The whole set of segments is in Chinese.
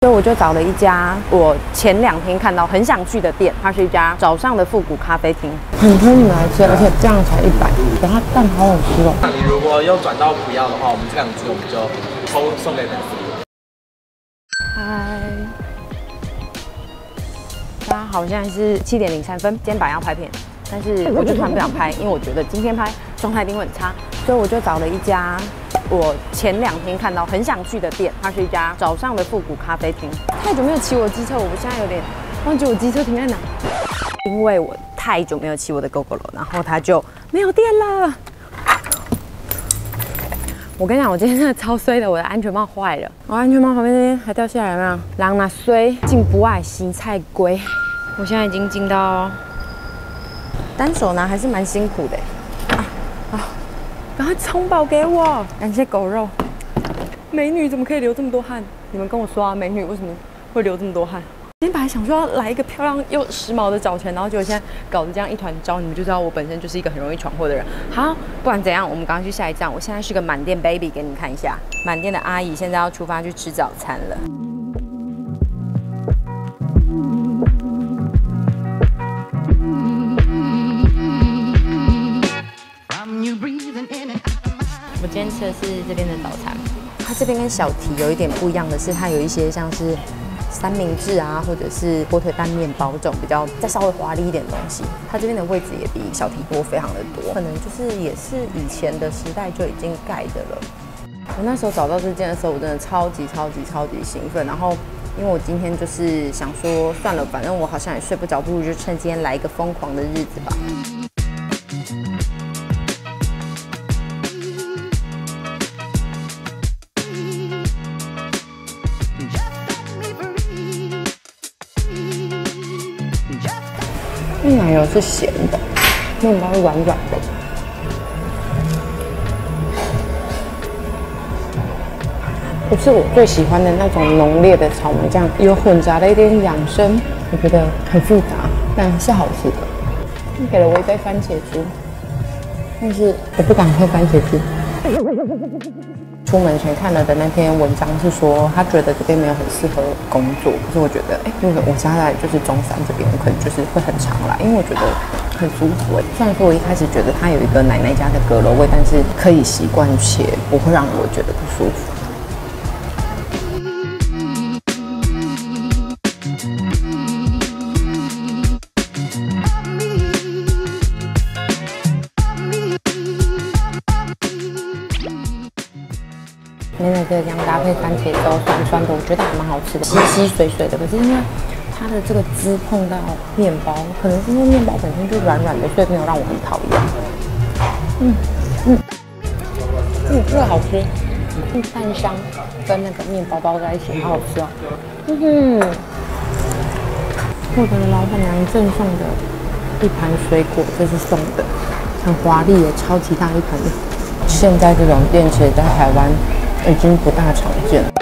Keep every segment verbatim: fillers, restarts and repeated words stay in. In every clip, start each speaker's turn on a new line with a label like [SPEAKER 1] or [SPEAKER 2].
[SPEAKER 1] 所以我就找了一家我前两天看到很想去的店，它是一家早上的复古咖啡厅，很推你们来吃，而且这样才一百，然后蛋好好吃哦。
[SPEAKER 2] 那你如果又转到不要的话，我们这两只我们就抽送给粉丝。
[SPEAKER 1] 嗨，大家好，现在是七点零三分，今天本来要拍片，但是我就突然不想拍，因为我觉得今天拍状态一定会很差，所以我就找了一家我前两天看到很想去的店，它是一家早上的复古咖啡厅。太久没有骑我机车，我现在有点忘记我机车停在哪，因为我太久没有骑我的 GoGo 了，然后它就没有电了。我跟你讲，我今天真的超衰的，我的安全帽坏了，我安全帽旁边这边还掉下来，有没有？人哪衰，进不爱洗菜龟。我现在已经进到单手拿，还是蛮辛苦的。啊啊！赶快冲宝给我，感谢狗肉。美女怎么可以流这么多汗？你们跟我说啊，美女为什么会流这么多汗？今天本来想说要来一个漂亮又时髦的早晨，然后结果现在搞得这样一团糟，你们就知道我本身就是一个很容易闯祸的人。好，不管怎样，我们赶快去下一站。我现在是个满店 baby， 给你们看一下，满店的阿姨现在要出发去吃早餐了。我今天吃的是这边的早餐，它这边跟小提有一点不一样的是，它有一些像是三明治啊，或者是火腿蛋面包这种比较再稍微华丽一点的东西，它这边的位置也比小提多非常的多，可能就是也是以前的时代就已经盖的了。我那时候找到这间的时候，我真的超级超级超级兴奋，然后因为我今天就是想说算了，反正我好像也睡不着，不如就趁今天来一个疯狂的日子吧。奶油是咸的，面包是软软的。不是我最喜欢的那种浓烈的草莓酱，有混杂了一点养生，我觉得很复杂，但是好吃的。给了我一杯番茄汁，但是我不敢喝番茄汁。出门前看了的那篇文章是说，他觉得这边没有很适合工作，可是我觉得，哎、欸，因为我家在就是中山这边，我可能就是会很常来，因为我觉得很舒服。哎，虽然说我一开始觉得它有一个奶奶家的阁楼味，但是可以习惯且不会让我觉得不舒服。美美的这样搭配番茄粥，酸酸的，我觉得还蛮好吃的，稀稀水水的。可是因为它的这个汁碰到面包，可能是因为面包本身就软软的，所以没有让我很讨厌。嗯嗯嗯，这个好吃，嗯，蛋香跟那个面包包在一起，好好吃哦。嗯哼，获得了老板娘赠送的一盘水果，这是送的，很华丽耶，超级大一盘。现在这种店其实在台湾已经不大常见了。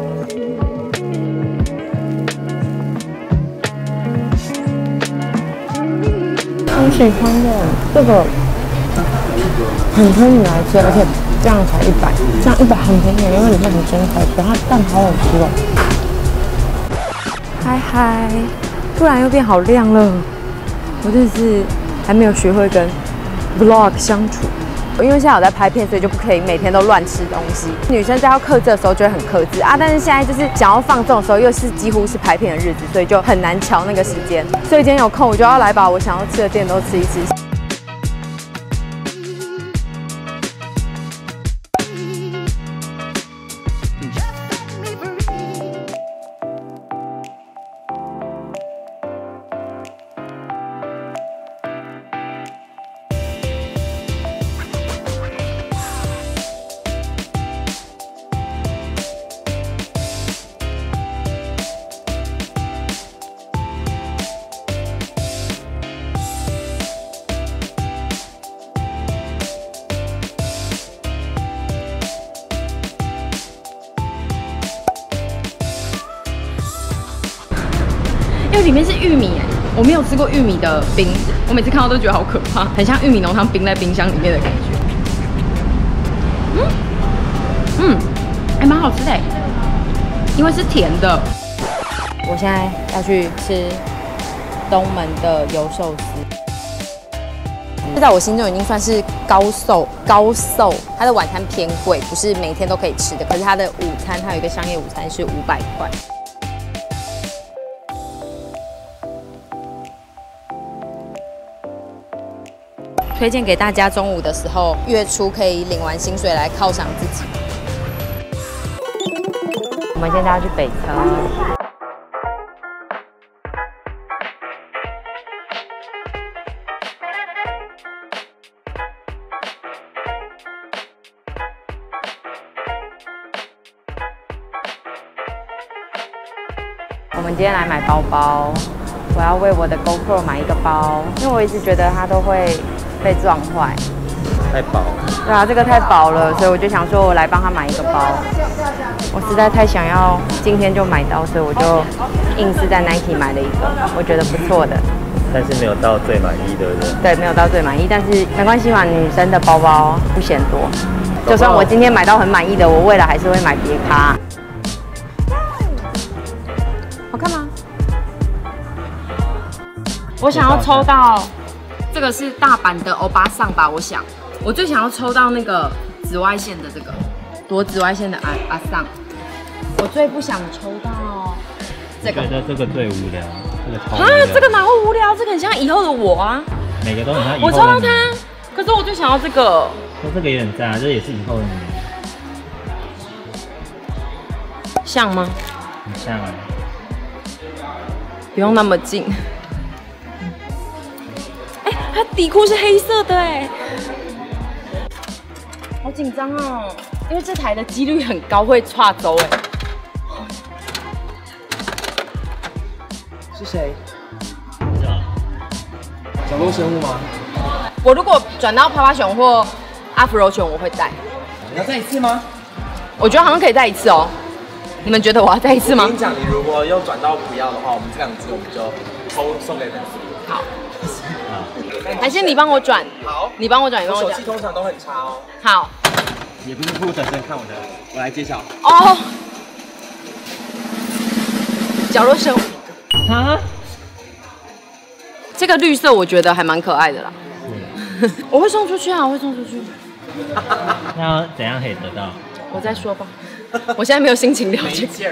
[SPEAKER 1] 很喜欢的，这个很推你来吃，而且这样才一百，这样一百很便宜，因为里面很真材实，它蛋好好吃哦。嗨嗨，突然又变好亮了，我真的是还没有学会跟 vlog 相处。因为现在我在拍片，所以就不可以每天都乱吃东西。女生在要克制的时候就会很克制啊，但是现在就是想要放纵的时候，又是几乎是拍片的日子，所以就很难调那个时间。所以今天有空，我就要来把我想要吃的店都吃一吃。因为里面是玉米哎，我没有吃过玉米的冰，我每次看到都觉得好可怕，很像玉米浓汤冰在冰箱里面的感觉。嗯嗯，还蛮好吃的，因为是甜的。 我现在要去吃东门的油寿司，这在我心中已经算是高寿高寿。它的晚餐偏贵，不是每天都可以吃的。可是它的午餐，它有一个商业午餐是五百块。推荐给大家，中午的时候月初可以领完薪水来犒赏自己。我们现在要去北车。我们今天来买包包，我要为我的 GoPro 买一个包，因为我一直觉得它都会被撞坏，
[SPEAKER 2] 太薄了。
[SPEAKER 1] 对啊，这个太薄了，所以我就想说，我来帮他买一个包。我实在太想要今天就买到，所以我就硬是在 Nike 买了一个，我觉得不错的。
[SPEAKER 2] 但是没有到最满意，对不对？
[SPEAKER 1] 对，没有到最满意，但是没关系嘛，女生的包包不嫌多。就算我今天买到很满意的，我未来还是会买别咖。好看吗？我想要抽到这个是大阪的欧巴桑吧，我想我最想要抽到那个紫外线的这个夺紫外线的阿阿桑，我最不想抽到这个。
[SPEAKER 2] 我觉得这个最无聊，这个超无聊。
[SPEAKER 1] 啊，这个哪会无聊？这个很像以后的我啊。
[SPEAKER 2] 每个都很像以后的你。
[SPEAKER 1] 我抽到它，可是我最想要这个。
[SPEAKER 2] 说这个也很赞啊，这也是以后的你。
[SPEAKER 1] 像吗？
[SPEAKER 2] 很像啊。
[SPEAKER 1] 不用那么近。哎、欸，它底裤是黑色的哎，好紧张哦，因为这台的几率很高会岔走哎。
[SPEAKER 2] 是谁？角落生物吗？
[SPEAKER 1] 我如果转到趴趴熊或阿芙柔熊，我会戴。
[SPEAKER 2] 你要再一次吗？
[SPEAKER 1] 我觉得好像可以再一次哦。你们觉得我要再一次吗？
[SPEAKER 2] 我跟你讲，你如果又转到不要的话，我们这两只我们就抽送给粉丝。
[SPEAKER 1] 好。还是你帮我转？
[SPEAKER 2] 好，
[SPEAKER 1] 你帮我转，你帮我转。
[SPEAKER 2] 手气通常都很差哦。
[SPEAKER 1] 好。
[SPEAKER 2] 也不是不转身看我的，我来揭晓。
[SPEAKER 1] 哦。角落生物。
[SPEAKER 2] 啊？
[SPEAKER 1] 这个绿色我觉得还蛮可爱的啦。嗯、我会送出去啊，我会送出去。
[SPEAKER 2] 那要怎样可以得到？
[SPEAKER 1] 我再说吧，我现在没有心情聊这个。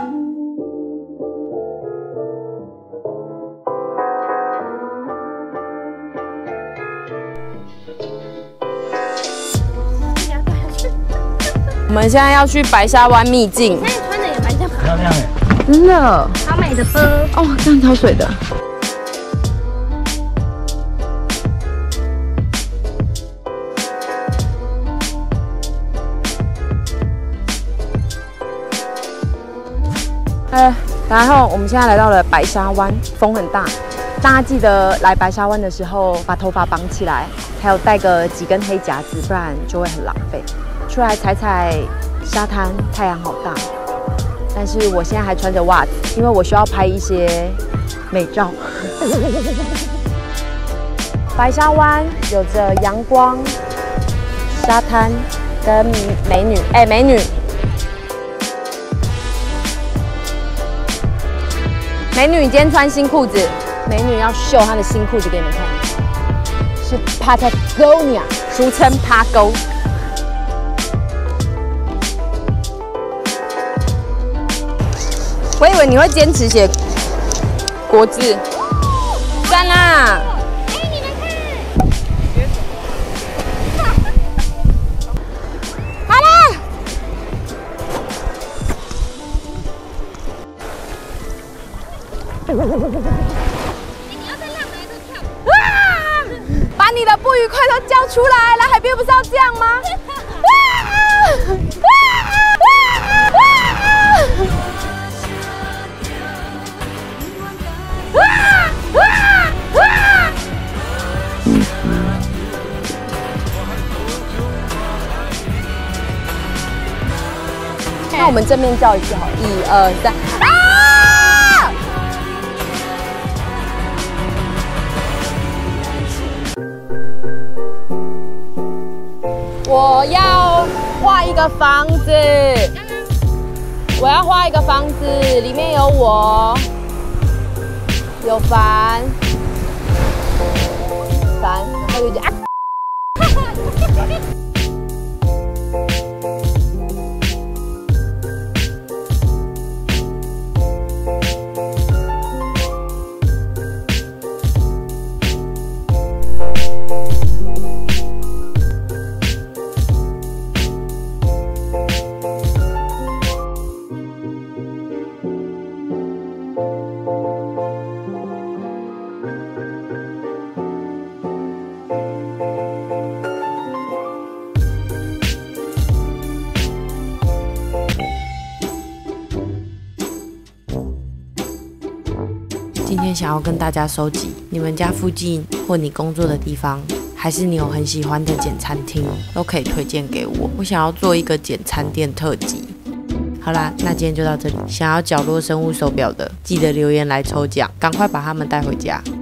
[SPEAKER 1] 我们现在要去白沙湾秘境。
[SPEAKER 3] 你现在穿的也蛮像，
[SPEAKER 2] 漂亮哎，
[SPEAKER 1] 真的，
[SPEAKER 3] 好美的包
[SPEAKER 1] 哦，这样挑水的。呃，然后我们现在来到了白沙湾，风很大，大家记得来白沙湾的时候把头发绑起来，还有带个几根黑夹子，不然就会很狼狈。出来踩踩沙滩，太阳好大，但是我现在还穿着袜子，因为我需要拍一些美照。白沙湾有着阳光、沙滩跟美女，哎、欸，美女。美女今天穿新裤子，美女要秀她的新裤子给你们看，是 Patagonia， 俗称趴沟。我以为你会坚持写国字，赞啦！
[SPEAKER 3] 哎，你们看，
[SPEAKER 1] 好了。
[SPEAKER 3] 你要在浪来都跳。
[SPEAKER 1] 啊！把你的不愉快都叫出来，来海边不是要这样吗？啊！啊！啊！那我们正面叫一次好，一二三，啊！我要画一个房子， 我要画一个房子，里面有我，有凡，凡，然后有点啊。今天想要跟大家收集你们家附近或你工作的地方，还是你有很喜欢的简餐厅，都可以推荐给我。我想要做一个简餐店特辑。好啦，那今天就到这里。想要角落生物手表的，记得留言来抽奖，赶快把它们带回家。